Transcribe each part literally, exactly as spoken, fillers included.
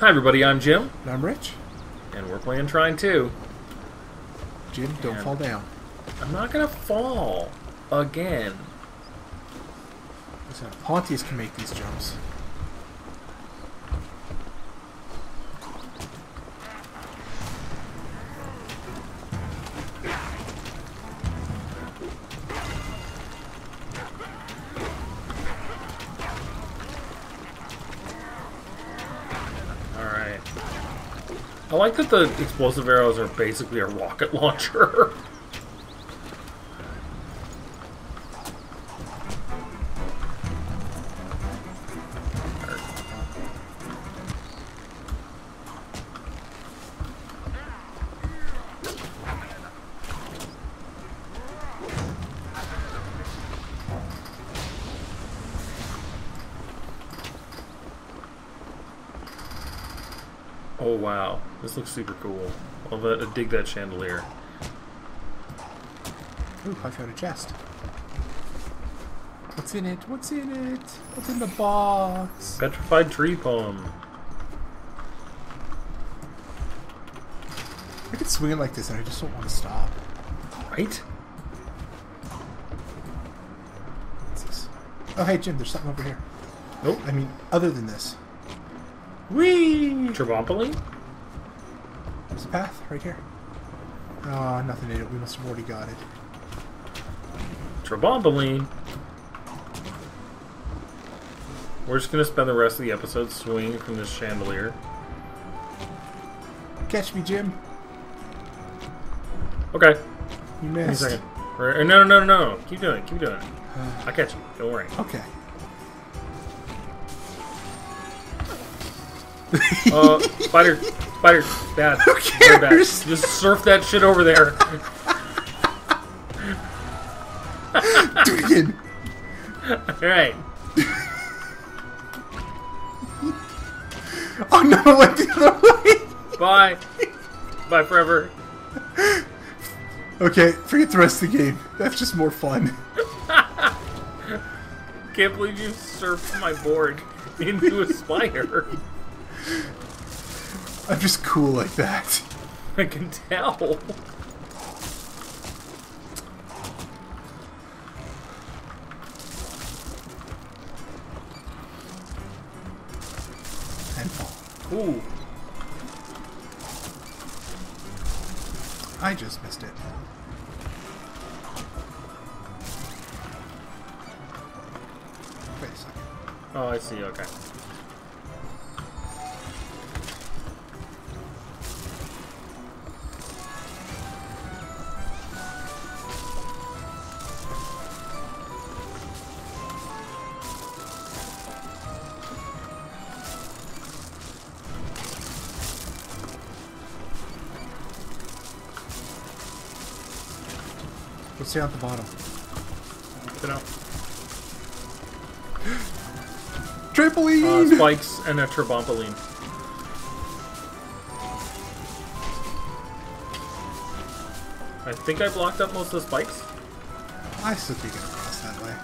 Hi everybody, I'm Jim. And I'm Rich. And we're playing Trine two. Jim, don't and fall down. I'm not gonna fall again. Listen, Pontius can make these jumps. Alright. I like that the explosive arrows are basically a rocket launcher. Oh wow, this looks super cool. I'll let, uh, dig that chandelier. Ooh, I found a chest. What's in it? What's in it? What's in the box? Petrified tree poem. I could swing it like this and I just don't want to stop. Right? What's this? Oh hey Jim, there's something over here. Nope. I mean, other than this. Whee! Trebompoline? There's a path right here. Oh, nothing in it. We must have already got it. Trebompoline. We're just gonna spend the rest of the episode swinging from this chandelier. Catch me, Jim. Okay. You Give me a missed. second. Or, no, no, no, no. Keep doing it. Keep doing it. Uh, I'll catch you. Don't worry. okay. Uh, spider. Spider. Bad. Who Very bad. cares? Just surf that shit over there. Do it again. Alright. Oh no, I went the other way. Bye. Bye forever. Okay, forget the rest of the game. That's just more fun. Can't believe you surfed my board into a spider. I'm just cool like that. I can tell. And fall. Ooh. I just missed it. Wait a second. Oh, I see. Okay. What's down at the bottom? You know, Trampoline! uh, spikes and a trebompoline. I think I blocked up most of the spikes. I still can't get across that way.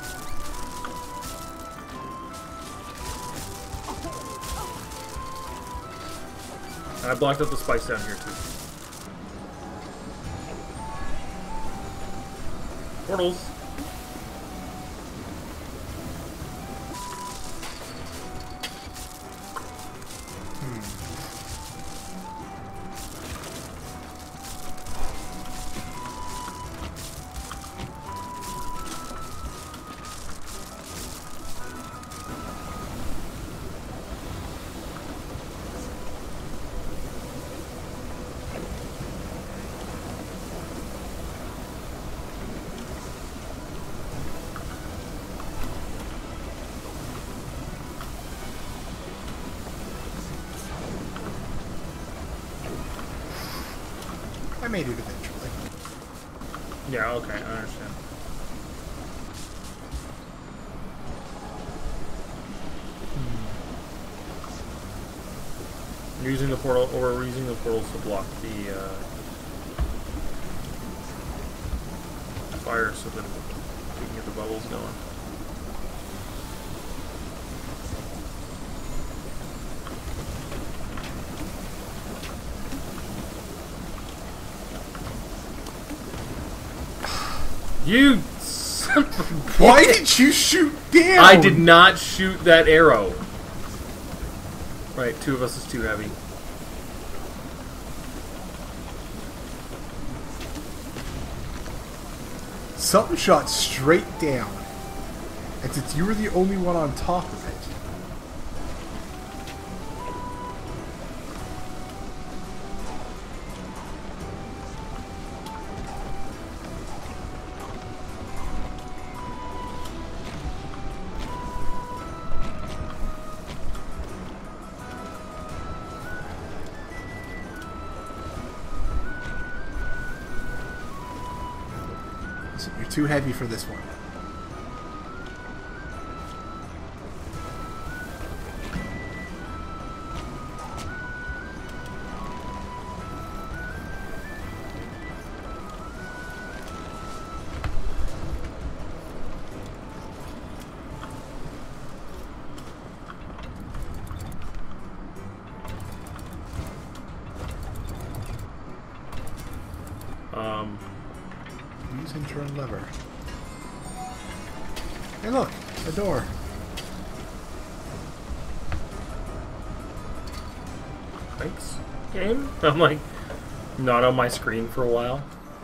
And I blocked up the spikes down here too. Portals. I made it eventually. Yeah, okay, I understand. You're using the portal, or we're using the portals to block the uh, fire so that we can get the bubbles going. You son of a Why bitch. did you shoot down? I did not shoot that arrow. Right, two of us is too heavy. Something shot straight down. And since you were the only one on top of it. So you're too heavy for this one. Um, Use and turn lever. Hey look, a door. thanks, game? I'm like, not on my screen for a while.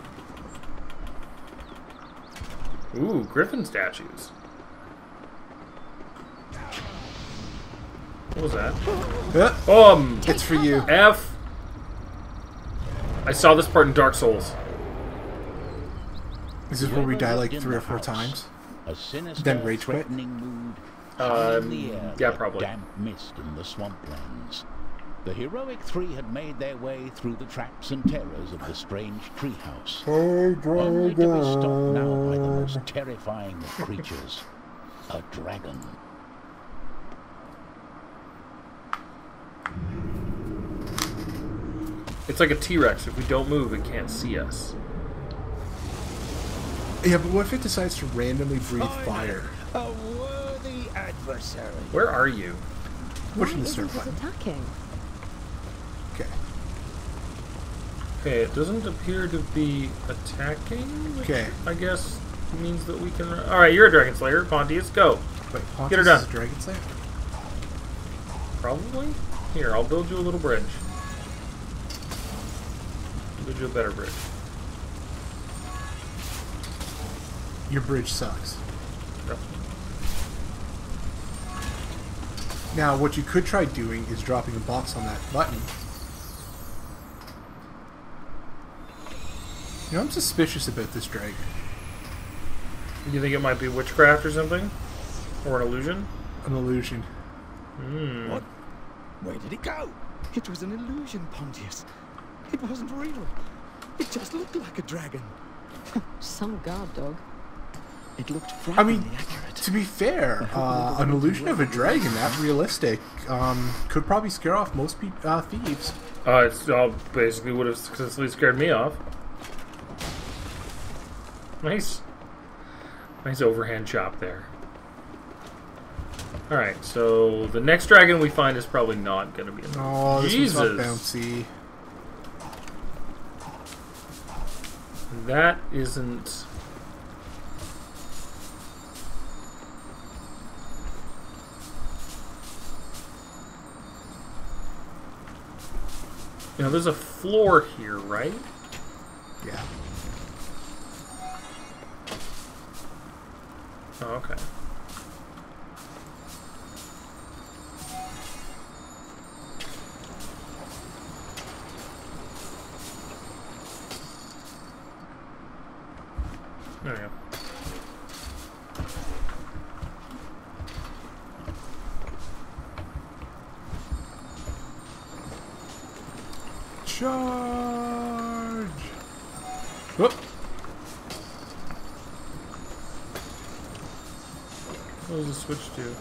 Ooh, griffin statues. What was that? Yeah, Um, it's for you. F. I saw this part in Dark Souls. This is where we die like three or four times. A sinister, Then rage quit? threatening mood Um, hung in the air yeah, like probably. damp mist in the swamplands. The heroic three had made their way through the traps and terrors of the strange treehouse, only to be stopped now by the most terrifying of creatures, a dragon. It's like a T-Rex. If we don't move, it can't see us. Yeah, but what if it decides to randomly breathe fire? A worthy adversary. Where are you? Pushing Why the isn't start it button. attacking? Okay. Okay, it doesn't appear to be attacking. which Okay. I guess means that we can. Run. All right, you're a Dragon Slayer, Pontius. Go. Wait, Pontius Get her done. is a Dragon Slayer? Probably. Here, I'll build you a little bridge. I'll build you a better bridge. Your bridge sucks. Yep. Now, what you could try doing is dropping a box on that button. You know, I'm suspicious about this dragon. You think it might be witchcraft or something, or an illusion? An illusion. Hmm. What? Where did it go? It was an illusion, Pontius. It wasn't real. It just looked like a dragon. Some guard dog. It looked I frighteningly mean, accurate. to be fair, uh, an illusion of a dragon that realistic um, could probably scare off most pe uh, thieves. Uh, it's all basically would have successfully scared me off. Nice. Nice overhand chop there. Alright, so the next dragon we find is probably not going to be enough. Oh, this Jesus. one's not bouncy. That isn't... You know, there's a floor here, right? Yeah. Oh, okay. There we go. Charge! Whoop! What does the switch do?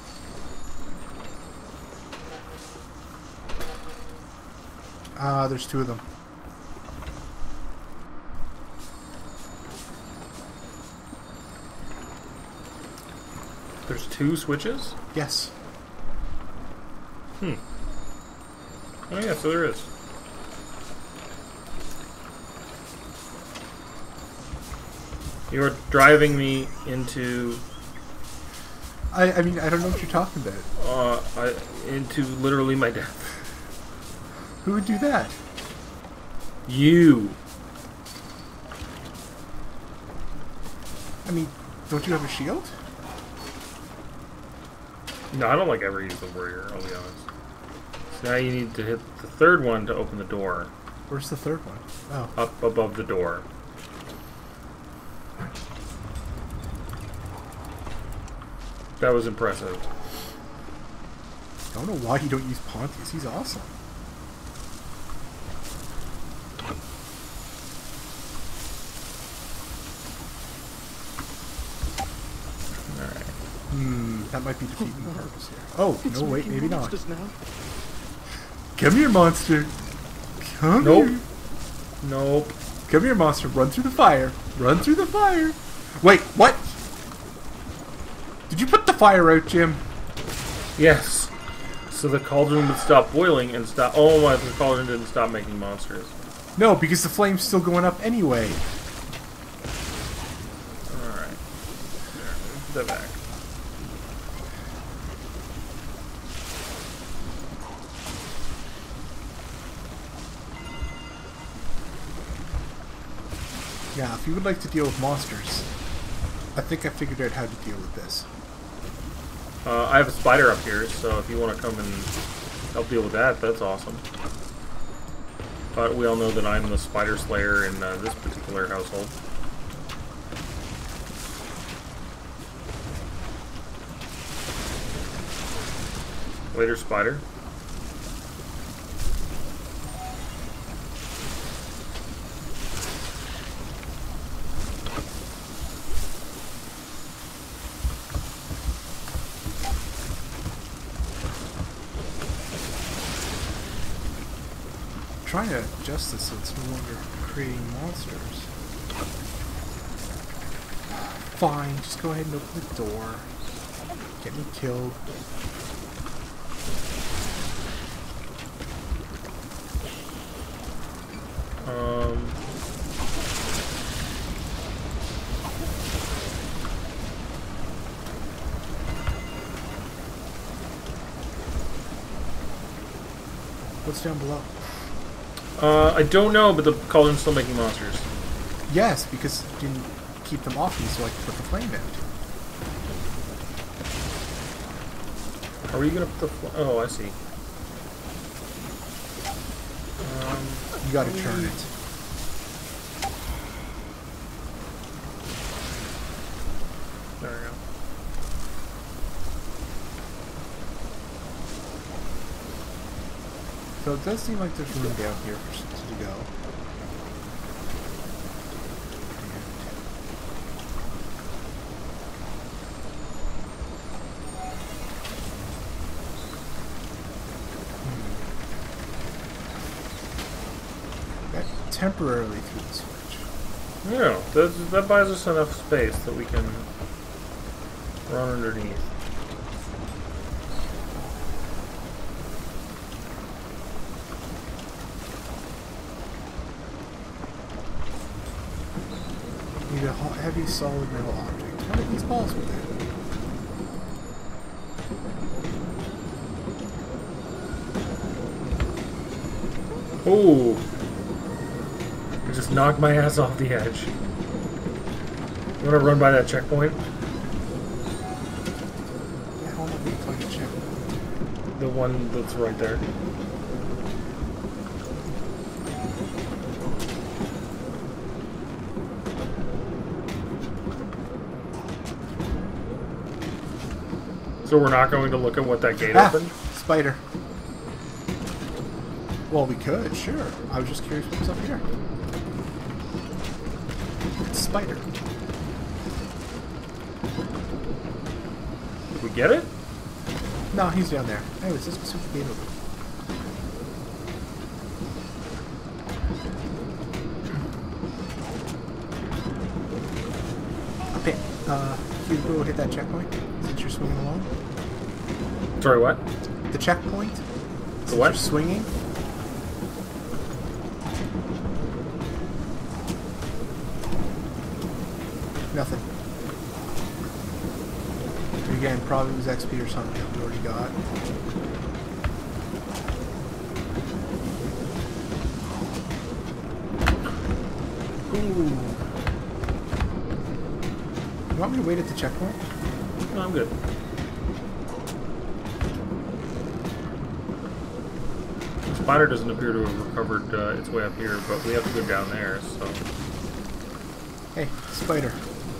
Ah, uh, there's two of them. There's two switches? Yes. Hmm. Oh yeah, so there is. You're driving me into I, I mean, I don't know what you're talking about. uh I, into literally my death. Who would do that? You. I mean, don't you have a shield? No, I don't like ever use the warrior, I'll be honest. So now you need to hit the third one to open the door. Where's the third one? Oh. Up above the door. That was impressive. I don't know why you don't use Pontius. He's awesome. Alright. Hmm, that might be defeating the purpose here. Oh, It's no, wait, making maybe not. monsters now. Come here, monster. Come Nope. here. Nope. Come here, monster. Run through the fire. Run through the fire. Wait, what? Did you put the fire out, Jim? Yes. So the cauldron would stop boiling and stop. Oh my! The cauldron didn't stop making monsters. No, because the flame's still going up anyway. All right. There, put that back. Yeah, if you would like to deal with monsters, I think I figured out how to deal with this. Uh, I have a spider up here, so if you want to come and help deal with that, that's awesome. But we all know that I'm the spider slayer in uh, this particular household. Later, spider. I'm trying to adjust this so it's no longer creating monsters. Fine, just go ahead and open the door. Get me killed. Um... What's down below? Uh, I don't know, but the cauldron's still making monsters. Yes, because you didn't keep them off me so I could put the flame out. Are we gonna put the... Fl oh, I see. Um, You gotta turn it. there we go. So it does seem like there's room down here for something to go. Hmm. That temporarily threw the switch. Yeah, that, that buys us enough space that we can run underneath. Need a ho- heavy solid metal object. How many these balls were there? Ooh! I just knocked my ass off the edge. You wanna run by that checkpoint? Yeah, hold on, let me find a check. The one that's right there. So we're not going to look at what that gate Ah, opened? spider. Well, we could, sure. I was just curious what's up here. It's a spider. Did we get it? No, he's down there. Anyways, let's see what the gate open. Okay, uh, you go hit that checkpoint since you're swinging along. Sorry, what? The checkpoint. The Since what? You're swinging. Nothing. Again, probably was X P or something that we already got. Ooh. You want me to wait at the checkpoint? No, I'm good. The spider doesn't appear to have recovered uh, its way up here, but we have to go down there, so... Hey, spider.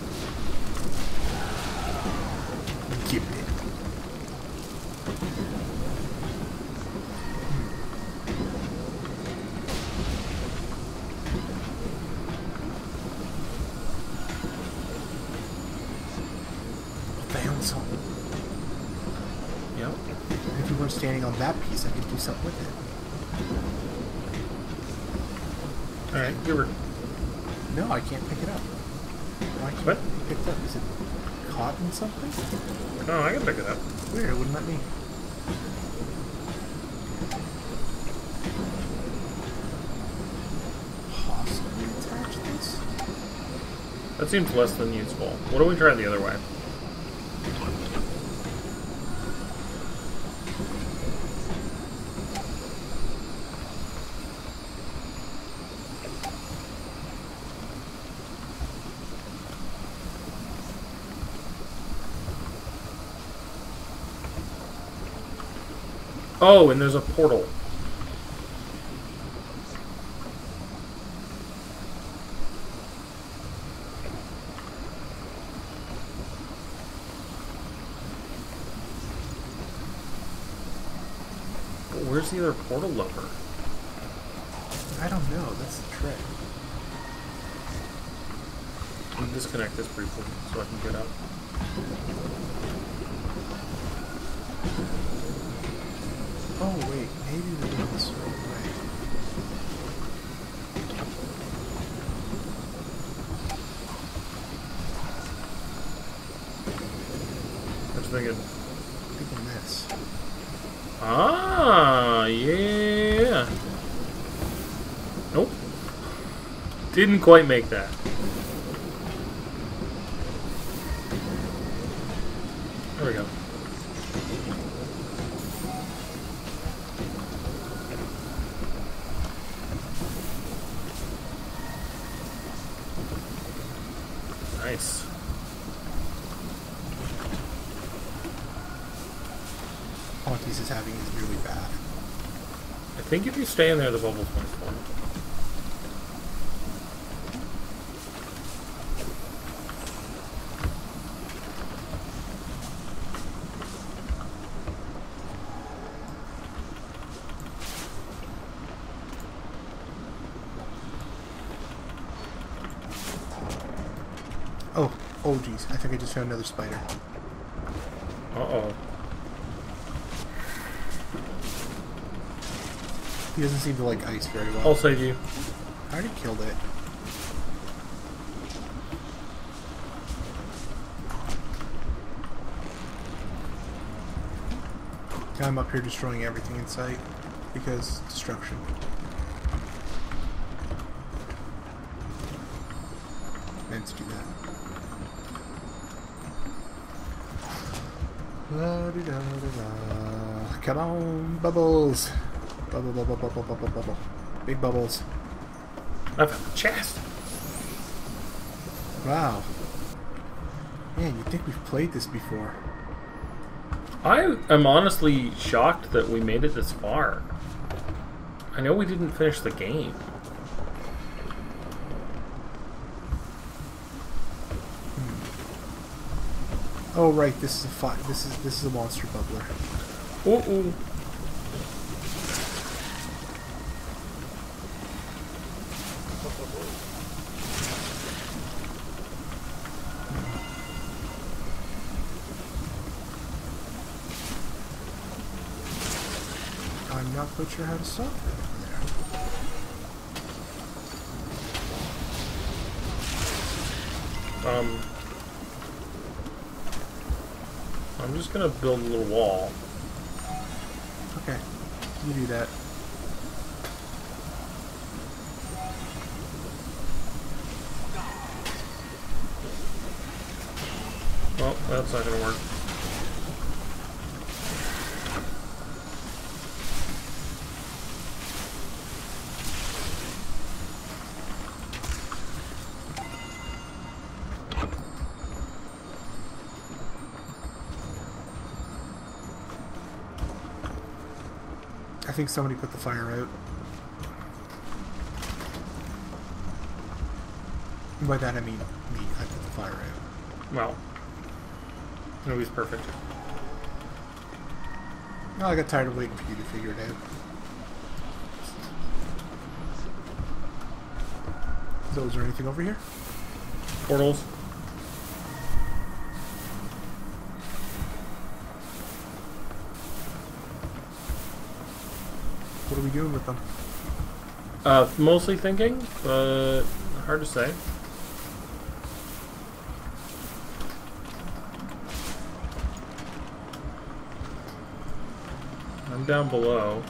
Give it. Found something. Yep. If you weren't standing on that piece, I could do something with it. Alright, give her... No, I can't pick it up. Why can't What? it be picked up? Is it caught in something? No, I can pick it up. Weird, it wouldn't let me. Possibly attach this? That seems less than useful. What do we try the other way? Oh, and there's a portal. But where's the other portal lever? I don't know, that's the trick. Let me disconnect this briefly so I can get up. Oh wait, maybe we're doing this the right way. What you thinking? Thinking this. Ah, yeah. Nope. Didn't quite make that. There we go. Nice. Pontius is having is really bad. I think if you stay in there, the bubbles won't form. Oh, oh geez, I think I just found another spider. Uh-oh. He doesn't seem to like ice very well. I'll save you. I already killed it. I'm up here destroying everything in sight because destruction. Meant to do that. La -di -da -da -da. Come on, bubbles! Bubble, bubble, bubble, bubble, bubble. Big bubbles. I found a chest. Wow. Man, you'd think we've played this before. I am honestly shocked that we made it this far. I know we didn't finish the game. Hmm. Oh right, this is a fi this is this is a monster bubbler. Ooh, ooh. I'm not quite sure how to stop it over there. Um, I'm just gonna build a little wall. Okay, you do that. That's not gonna work. I think somebody put the fire out. And by that I mean me. I put the fire out. Well, nobody's perfect. No, I got tired of waiting for you to figure it out. So, is there anything over here? Portals. What are we doing with them? Uh, mostly thinking, but hard to say. I'm down below.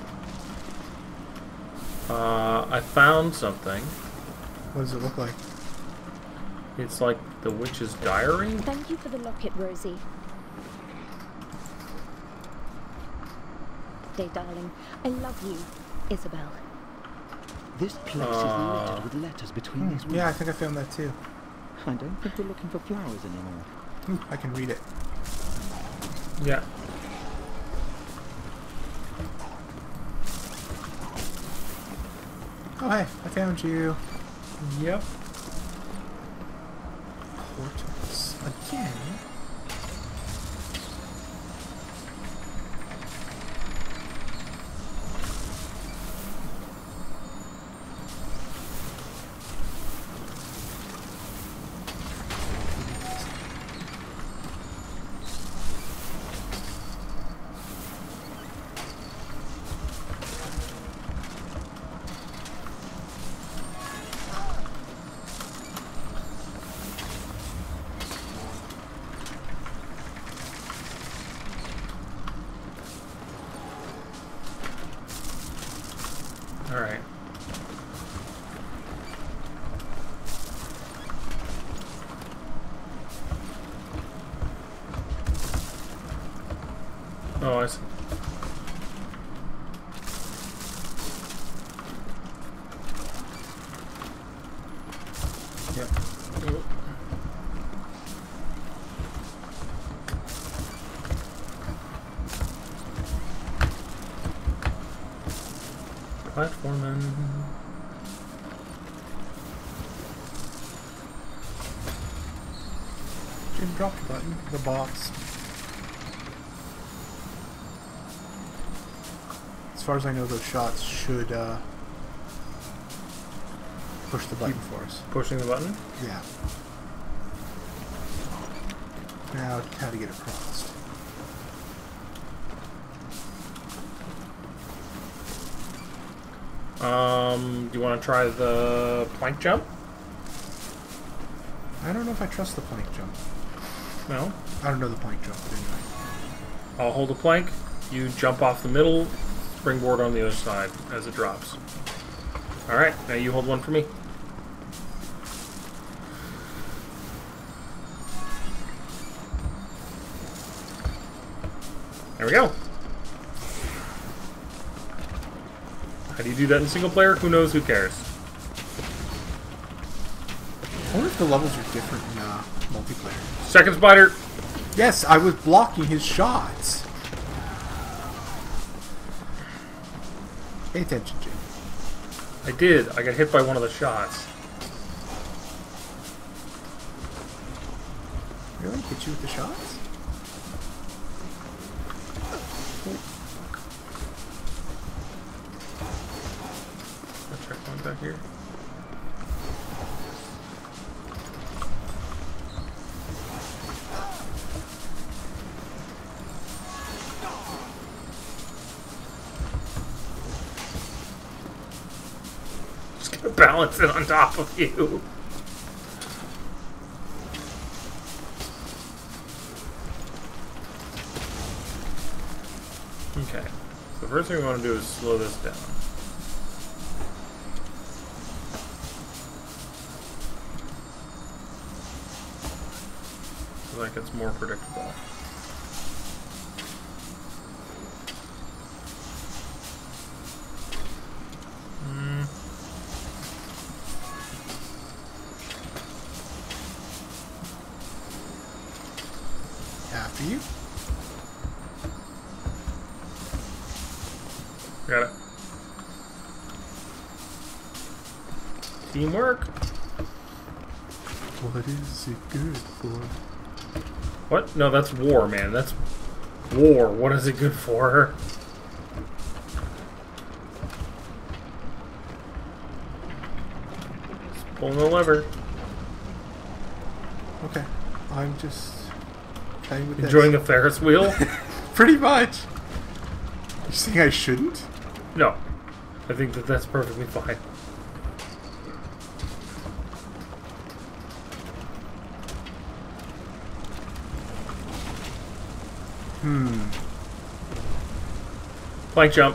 Uh, I found something. What does it look like? It's like the witch's diary. Thank you for the locket, Rosie. Day, darling. I love you, Isabel. This place Uh, is littered with letters between Hmm, these women. yeah, I think I found that too. I don't think we're looking for flowers anymore. Ooh, I can read it. Yeah. Oh, hey, I found you. Yep. Portals. Again? Alright. Oh, I see. Yep. Oop. Platforming. Jim, drop the button. The box. As far as I know, those shots should uh, push the button for us. Pushing the button. Yeah. Now, how to get across. Um, do you want to try the plank jump? I don't know if I trust the plank jump. No. I don't know the plank jump, but anyway. I'll hold a plank. You jump off the middle, springboard on the other side as it drops. Alright, now you hold one for me. There we go. How do you do that in single player? Who knows? Who cares? I wonder if the levels are different in uh, multiplayer. Second spider. Yes, I was blocking his shots. Pay attention, Jim. I did. I got hit by one of the shots. Really? Hit you with the shots? I'll check one back here. Just gonna balance it on top of you. Okay. So the first thing we want to do is slow this down. like it's more predictable. Mm. After you. Got it. Teamwork. What is it good for? What? No, that's war, man. That's war. What is it good for? Just pulling the lever. Okay. I'm just playing with Enjoying this. the Ferris wheel? Pretty much. You saying I shouldn't? No. I think that that's perfectly fine. Hmm. Plank jump.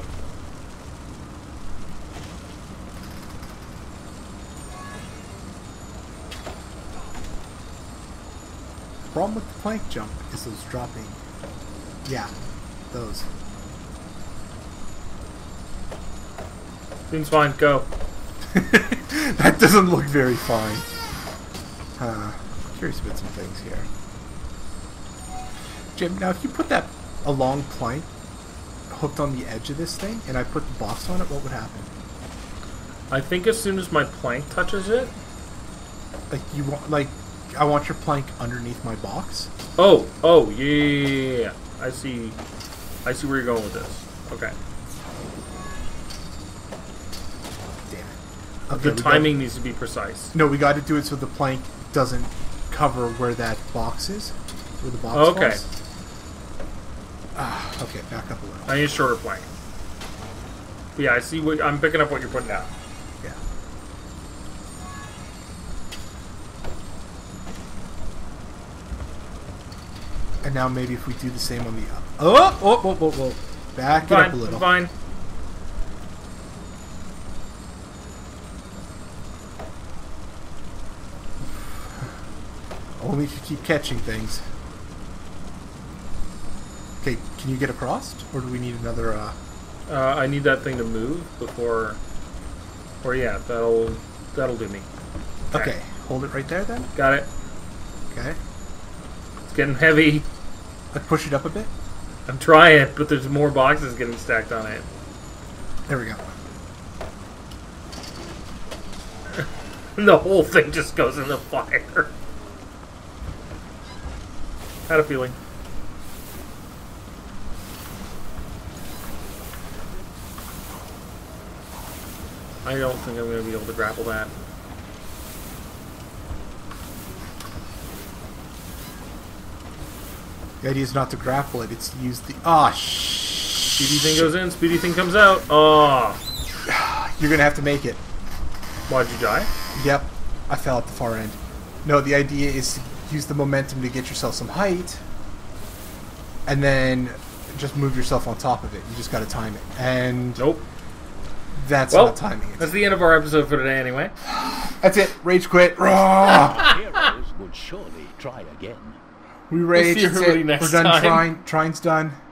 Problem with the plank jump is those dropping. Yeah, those. Seems fine. Go. That doesn't look very fine. Uh, curious about some things here. Jim, now if you put that a long plank hooked on the edge of this thing, and I put the box on it, what would happen? I think as soon as my plank touches it. Like you want, like I want your plank underneath my box. Oh, oh, yeah, yeah, yeah, yeah. I see. I see where you're going with this. Okay. Damn it. Okay, The we timing got, needs to be precise. no, we got to do it so the plank doesn't cover where that box is, where the box Okay. falls. Ah, okay, back up a little. I need a shorter plank. But yeah, I see what I'm picking up what you're putting down. Yeah. And now maybe if we do the same on the up. Oh, oh, oh, oh, oh. Back it Fine, up a little. fine. Only if you keep catching things. Okay, can you get across? Or do we need another, uh... Uh, I need that thing to move before... Or yeah, that'll that'll do me. Okay, hold it right there then. Got it. Okay. It's getting heavy. Let's push it up a bit. I'm trying, but there's more boxes getting stacked on it. There we go. And the whole thing just goes in the fire. Had a feeling. I don't think I'm going to be able to grapple that. The idea is not to grapple it, it's to use the... Ah, oh, sh Speedy thing goes in, speedy thing comes out. Oh. You're gonna have to make it. Why'd you die? Yep. I fell at the far end. No, the idea is to use the momentum to get yourself some height, and then just move yourself on top of it. You just gotta time it. And... Nope. That's well, not timing it. That's the end of our episode for today anyway. That's it. Rage quit. Raw! Heroes would surely try again. We rage. We'll see everybody next We're done time. trying. Trying's done.